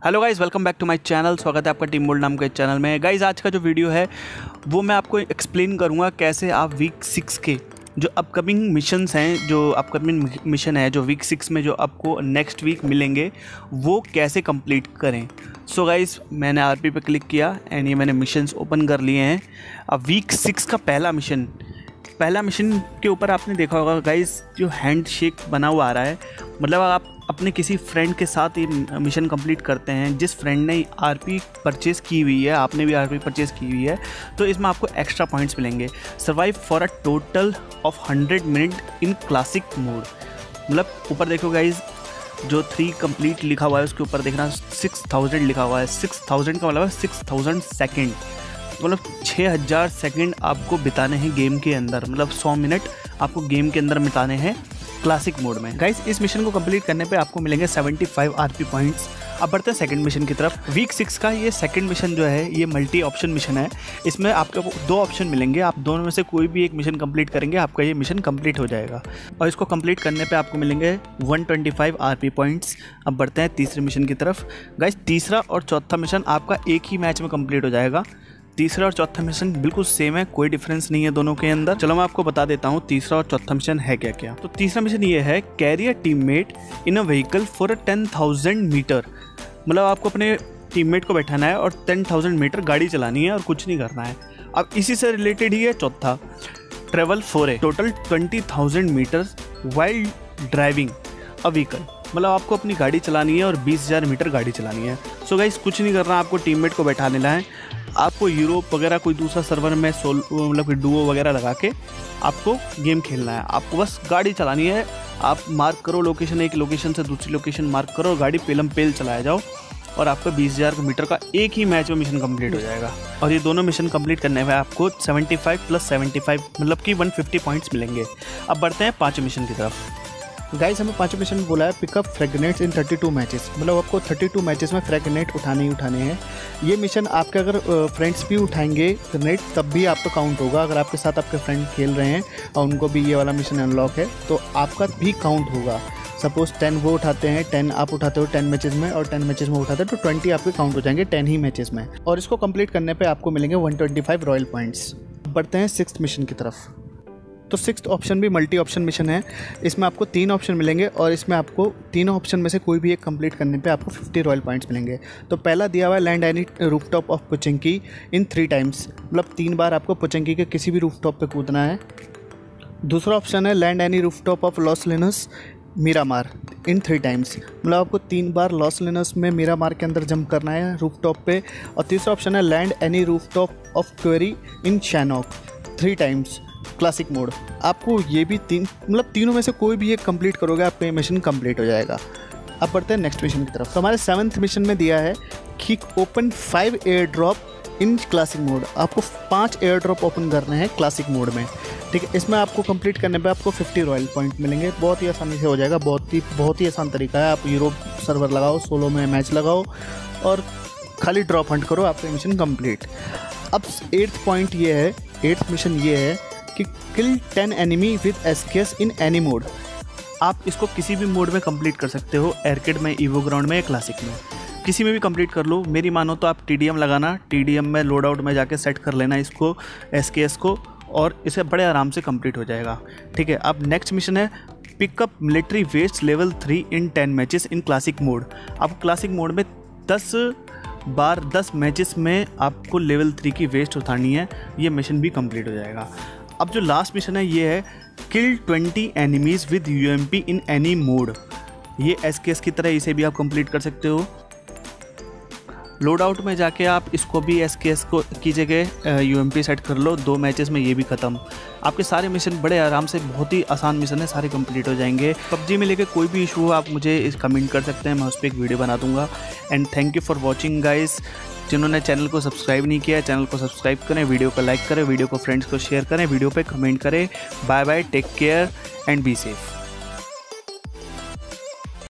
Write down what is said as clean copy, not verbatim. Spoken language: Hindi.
Hello guys, welcome back to my channel. स्वागत है आपका टीम बोल्ड नाम के चैनल में। गाइज़ आज का जो वीडियो है वो मैं आपको एक्सप्लेन करूँगा कैसे आप वीक 6 के जो अपकमिंग मिशंस हैं, जो अपकमिंग मिशन है जो वीक 6 में जो आपको नेक्स्ट वीक मिलेंगे वो कैसे कंप्लीट करें। सो गाइज़ मैंने आरपी पे क्लिक किया एंड ये मैंने मिशंस ओपन कर लिए हैं। अब वीक 6 का पहला मिशन के ऊपर आपने देखा होगा गाइज़, जो हैंड शेक बना हुआ आ रहा है, मतलब आप अपने किसी फ्रेंड के साथ ये मिशन कंप्लीट करते हैं जिस फ्रेंड ने आरपी परचेज़ की हुई है, आपने भी आरपी परचेज़ की हुई है, तो इसमें आपको एक्स्ट्रा पॉइंट्स मिलेंगे। Survive for a total of 100 minute in classic mode. मतलब ऊपर देखो गाइज़, जो 3 कंप्लीट लिखा हुआ है उसके ऊपर देखना 6000 लिखा हुआ है। 6000 का मतलब है 6000 सेकेंड, मतलब 6000 सेकेंड आपको बिताने हैं गेम के अंदर, मतलब 100 मिनट आपको गेम के अंदर बिताने हैं क्लासिक मोड में। गाइस इस मिशन को कंप्लीट करने पे आपको मिलेंगे 75 आरपी पॉइंट्स। अब बढ़ते हैं सेकंड मिशन की तरफ। वीक 6 का ये सेकंड मिशन जो है ये मल्टी ऑप्शन मिशन है। इसमें आपको 2 ऑप्शन मिलेंगे, आप दोनों में से कोई भी एक मिशन कंप्लीट करेंगे, आपका ये मिशन कंप्लीट हो जाएगा और इसको कंप्लीट करने पे आपको मिलेंगे 125 आरपी पॉइंट्स। अब बढ़ते हैं तीसरे मिशन की तरफ। गाइस तीसरा और चौथा मिशन आपका एक ही मैच में कंप्लीट हो जाएगा। तीसरा और चौथा मिशन बिल्कुल सेम है, कोई डिफरेंस नहीं है दोनों के अंदर। चलो मैं आपको बता देता हूँ तीसरा और चौथा मिशन है क्या क्या। तो तीसरा मिशन ये है, carry a teammate in a vehicle for 10,000 meter. मतलब आपको अपने टीममेट को बैठाना है और 10,000 मीटर गाड़ी चलानी है और कुछ नहीं करना है। अब इसी से रिलेटेड ही है चौथा, travel for a total 20,000 meters while driving a vehicle. मतलब आपको अपनी गाड़ी चलानी है और 20,000 मीटर गाड़ी चलानी है। सो गाइस कुछ नहीं करना, आपको टीममेट को बैठा लेना है, आपको यूरोप वगैरह कोई दूसरा सर्वर में मतलब डुओ वगैरह लगा के आपको गेम खेलना है। आपको बस गाड़ी चलानी है, आप मार्क करो लोकेशन, एक लोकेशन से दूसरी लोकेशन मार्क करो और गाड़ी पेलम पेल चलाया जाओ और आपका 20,000 मीटर का एक ही मैच में मिशन कंप्लीट हो जाएगा। और ये दोनों मिशन कंप्लीट करने में आपको 75 + 75 मतलब कि 150 पॉइंट्स मिलेंगे। अब बढ़ते हैं 5 मिशन की तरफ। गाइस हमें 5 मिशन में बोला है पिकअप फ्रैगनेट्स इन 32 मैचेस। मतलब आपको 32 मैचेस में फ्रैगनेट उठाने ही उठाने हैं। ये मिशन आपके अगर फ्रेंड्स भी उठाएंगे ग्रेनेड तब भी आपका काउंट होगा। अगर आपके साथ आपके फ्रेंड खेल रहे हैं और उनको भी ये वाला मिशन अनलॉक है तो आपका भी काउंट होगा। सपोज 10 वो उठाते हैं, 10 आप उठाते हो 10 मैचेस में और 10 मैचेस में उठाते हैं तो 20 आपके काउंट हो जाएंगे 10 ही मैचेस में। और इसको कंप्लीट करने पे आपको मिलेंगे 125 रॉयल पॉइंट्स। बढ़ते हैं 6th मिशन की तरफ। तो 6th ऑप्शन भी मल्टी ऑप्शन मिशन है। इसमें आपको 3 ऑप्शन मिलेंगे और इसमें आपको तीनों ऑप्शन में से कोई भी एक कंप्लीट करने पे आपको 50 रॉयल पॉइंट्स मिलेंगे। तो पहला दिया हुआ है land any rooftop of Pochinki in 3 times. मतलब 3 बार आपको पुचंकी के किसी भी रूफटॉप पे कूदना है। दूसरा ऑप्शन है land any rooftop of Los Leones Miramar in 3 times. मतलब आपको 3 बार लॉस लेनस में मीरामार के अंदर जंप करना है रूफटॉप पे। और तीसरा ऑप्शन है land any rooftop of quarry in Sanhok 3 times classic mode. आपको ये भी मतलब तीनों में से कोई भी एक कंप्लीट करोगे आपका मिशन कंप्लीट हो जाएगा। अब बढ़ते हैं नेक्स्ट मिशन की तरफ। तो हमारे 7th मिशन में दिया है कि open 5 air drop in classic mode. आपको 5 एयर ड्रॉप ओपन करने हैं क्लासिक मोड में, ठीक है। इसमें आपको कंप्लीट करने पे आपको 50 रॉयल पॉइंट मिलेंगे। बहुत ही आसानी से हो जाएगा, बहुत ही आसान तरीका है। आप यूरोप सर्वर लगाओ, सोलो में मैच लगाओ और खाली ड्रॉप हंट करो, आपका मिशन कंप्लीट। अब 8th पॉइंट ये है, 8th मिशन ये है कि kill 10 enemy with SKS in any mode. आप इसको किसी भी मोड में कंप्लीट कर सकते हो, एयरकेड में, ईवो ग्राउंड में या क्लासिक में, किसी में भी कंप्लीट कर लो। मेरी मानो तो आप TDM लगाना, TDM में लोड आउट में जाके सेट कर लेना इसको SKS को और इसे बड़े आराम से कंप्लीट हो जाएगा, ठीक है। अब नेक्स्ट मिशन है pickup military vest level 3 in 10 matches in classic mode. आप क्लासिक मोड में 10 मैचेस में आपको लेवल 3 की वेस्ट उठानी है, ये मिशन भी कंप्लीट हो जाएगा। अब जो लास्ट मिशन है ये है kill 20 enemies with UMP in any mode. ये SKS की तरह इसे भी आप कंप्लीट कर सकते हो। लोड आउट में जाके आप इसको भी SKS को की जगह UMP सेट कर लो, 2 मैचेस में ये भी ख़त्म। आपके सारे मिशन बड़े आराम से, बहुत ही आसान मिशन है, सारे कंप्लीट हो जाएंगे। PUBG में लेके कोई भी इशू हो आप मुझे कमेंट कर सकते हैं, मैं उस पर एक वीडियो बना दूंगा। And thank you for watching guys. जिन्होंने चैनल को सब्सक्राइब नहीं किया है चैनल को सब्सक्राइब करें, वीडियो को लाइक करें, वीडियो को फ्रेंड्स को शेयर करें, वीडियो पे कमेंट करें। Bye bye, take care and be safe.